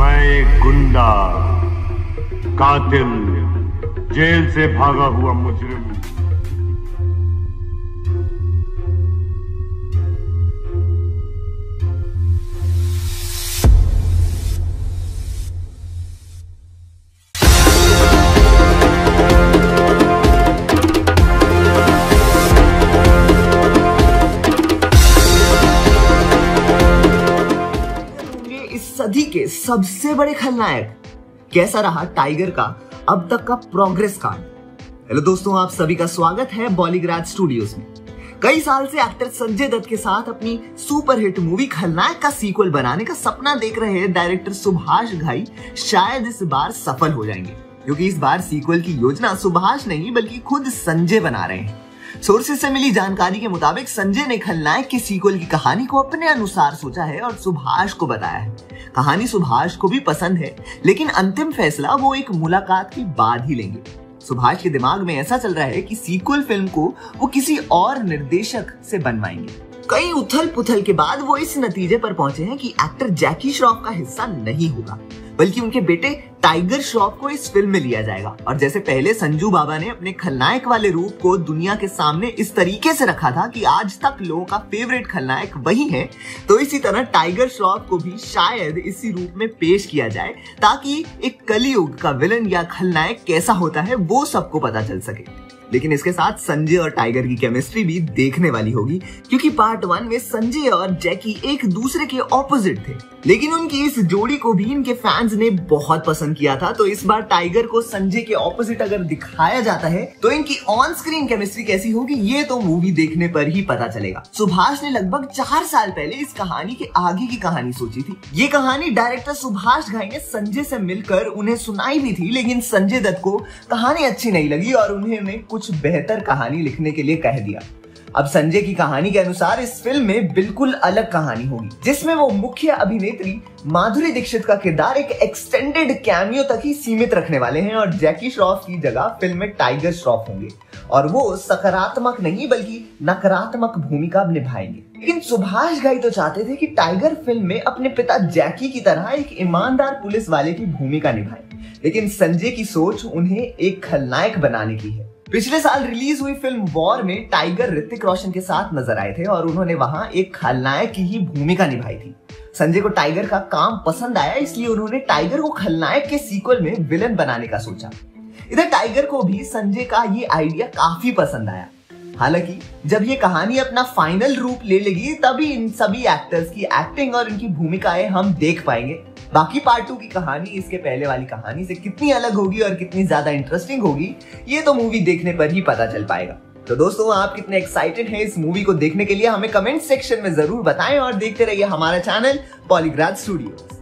मैं एक गुंडा, कातिल, जेल से भागा हुआ मुजरिम। सदी के सबसे बड़े खलनायक। कैसा रहा टाइगर का अब तक का प्रोग्रेस कार्ड। हेलो दोस्तों, आप सभी का स्वागत है बॉलीग्राज स्टूडियोज में। कई साल से एक्टर संजय दत्त के साथ अपनी सुपरहिट मूवी खलनायक का सीक्वल बनाने का सपना देख रहे डायरेक्टर सुभाष घाई शायद इस बार सफल हो जाएंगे, क्योंकि इस बार सीक्वल की योजना सुभाष नहीं बल्कि खुद संजय बना रहे हैं। सोर्सेज से मिली जानकारी के मुताबिक संजय ने खलनायक के सीक्वल की कहानी को अपने अनुसार सोचा है और सुभाष को बताया है। कहानी सुभाष को भी पसंद है, लेकिन अंतिम फैसला वो एक मुलाकात के बाद ही लेंगे। सुभाष के दिमाग में ऐसा चल रहा है कि सीक्वल फिल्म को वो किसी और निर्देशक से बनवाएंगे। कई उथल पुथल के बाद वो इस नतीजे पर पहुंचे हैं कि एक्टर जैकी श्रॉफ का हिस्सा नहीं होगा, बल्कि उनके बेटे टाइगर श्रॉफ को इस फिल्म में लिया जाएगा। और जैसे पहले संजू बाबा ने अपने खलनायक वाले रूप को दुनिया के सामने इस तरीके से रखा था कि आज तक लोगों का फेवरेट खलनायक वही है, तो इसी तरह टाइगर श्रॉफ को भी शायद इसी रूप में पेश किया जाए, ताकि एक कलयुग का विलन या खलनायक कैसा होता है वो सबको पता चल सके। लेकिन इसके साथ संजय और टाइगर की केमिस्ट्री भी देखने वाली होगी, क्योंकि पार्ट 1 में संजय और जैकी एक दूसरे के ऑपोजिट थे, लेकिन उनकी इस जोड़ी को भी इनके फैंस ने बहुत पसंद किया था। तो इस बार टाइगर को संजय के ऑपोजिट अगर दिखाया जाता है तो इनकी ऑन स्क्रीन केमिस्ट्री कैसी होगी ये तो मूवी देखने पर ही पता चलेगा। सुभाष ने लगभग 4 साल पहले इस कहानी के आगे की कहानी सोची थी। ये कहानी डायरेक्टर सुभाष घाई ने संजय से मिलकर उन्हें सुनाई भी थी, लेकिन संजय दत्त को कहानी अच्छी नहीं लगी और उन्होंने कुछ बेहतर कहानी लिखने के लिए कह दिया। अब संजय की कहानी के अनुसार इस फिल्म में बिल्कुल अलग कहानी होगी, जिसमें वो मुख्य अभिनेत्री माधुरी दीक्षित का किरदार एक एक्सटेंडेड कैमियो तक ही सीमित रखने वाले हैं और जैकी श्रॉफ की जगह फिल्म में टाइगर श्रॉफ होंगे और वो सकारात्मक नहीं बल्कि नकारात्मक भूमिका निभाएंगे। लेकिन सुभाष घाई तो चाहते थे कि टाइगर फिल्म में अपने पिता जैकी की तरह एक ईमानदार पुलिस वाले की भूमिका निभाए, लेकिन संजय की सोच उन्हें एक खलनायक बनाने की है। पिछले साल रिलीज हुई फिल्म वॉर में टाइगर ऋतिक रोशन के साथ नजर आए थे और उन्होंने वहां एक खलनायक की ही भूमिका निभाई थी। संजय को टाइगर का काम पसंद आया, इसलिए उन्होंने टाइगर को खलनायक के सीक्वल में विलन बनाने का सोचा। इधर टाइगर को भी संजय का ये आइडिया काफी पसंद आया। हालांकि जब ये कहानी अपना फाइनल रूप ले लेगी तभी इन सभी एक्टर्स की एक्टिंग और इनकी भूमिकाएं हम देख पाएंगे। बाकी पार्ट 2 की कहानी इसके पहले वाली कहानी से कितनी अलग होगी और कितनी ज्यादा इंटरेस्टिंग होगी ये तो मूवी देखने पर ही पता चल पाएगा। तो दोस्तों, आप कितने एक्साइटेड हैं इस मूवी को देखने के लिए हमें कमेंट सेक्शन में जरूर बताएं और देखते रहिए हमारा चैनल बॉलीग्राज स्टूडियो।